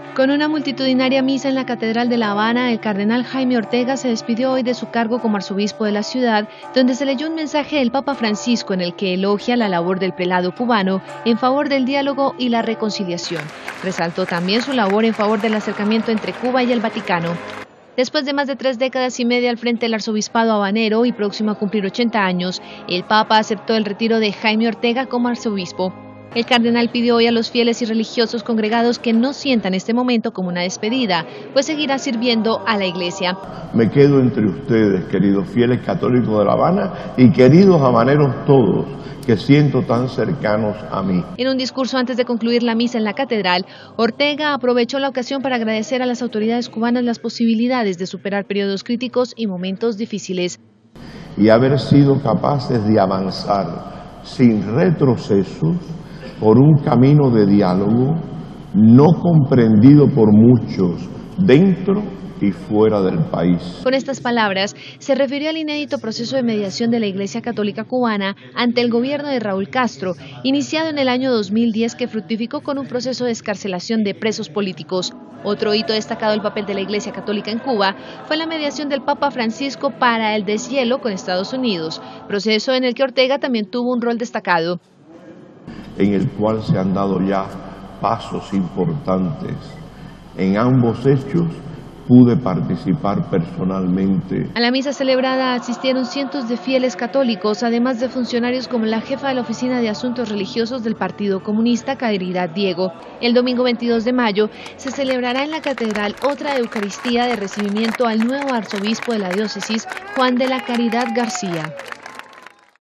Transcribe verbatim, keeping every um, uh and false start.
Con una multitudinaria misa en la Catedral de La Habana, el cardenal Jaime Ortega se despidió hoy de su cargo como arzobispo de la ciudad, donde se leyó un mensaje del Papa Francisco en el que elogia la labor del prelado cubano en favor del diálogo y la reconciliación. Resaltó también su labor en favor del acercamiento entre Cuba y el Vaticano. Después de más de tres décadas y media al frente del arzobispado habanero y próximo a cumplir ochenta años, el Papa aceptó el retiro de Jaime Ortega como arzobispo. El cardenal pidió hoy a los fieles y religiosos congregados que no sientan este momento como una despedida, pues seguirá sirviendo a la Iglesia. Me quedo entre ustedes, queridos fieles católicos de La Habana y queridos habaneros todos, que siento tan cercanos a mí. En un discurso antes de concluir la misa en la catedral, Ortega aprovechó la ocasión para agradecer a las autoridades cubanas las posibilidades de superar periodos críticos y momentos difíciles. Y haber sido capaces de avanzar sin retrocesos por un camino de diálogo no comprendido por muchos dentro y fuera del país. Con estas palabras, se refirió al inédito proceso de mediación de la Iglesia Católica Cubana ante el gobierno de Raúl Castro, iniciado en el año dos mil diez que fructificó con un proceso de excarcelación de presos políticos. Otro hito destacado del papel de la Iglesia Católica en Cuba fue la mediación del Papa Francisco para el deshielo con Estados Unidos, proceso en el que Ortega también tuvo un rol destacado. En el cual se han dado ya pasos importantes. En ambos hechos pude participar personalmente. A la misa celebrada asistieron cientos de fieles católicos, además de funcionarios como la jefa de la Oficina de Asuntos Religiosos del Partido Comunista, Caridad Diego. El domingo veintidós de mayo se celebrará en la catedral otra Eucaristía de recibimiento al nuevo arzobispo de la diócesis, Juan de la Caridad García.